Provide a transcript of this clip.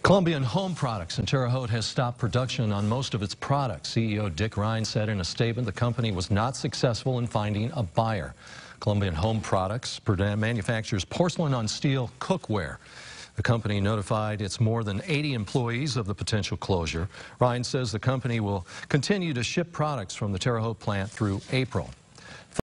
Columbian Home Products in Terre Haute has stopped production on most of its products. CEO Dick Ryan said in a statement the company was not successful in finding a buyer. Columbian Home Products manufactures porcelain on steel cookware. The company notified its more than 80 employees of the potential closure. Ryan says the company will continue to ship products from the Terre Haute plant through April.